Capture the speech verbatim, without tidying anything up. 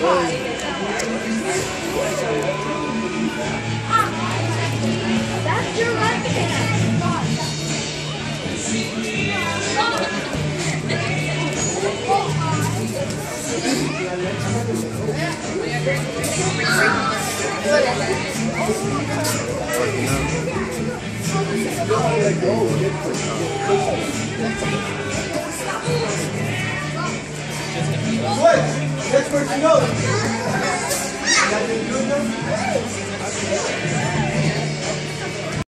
That's your right hand. What? That's where she goes. That didn't do enough?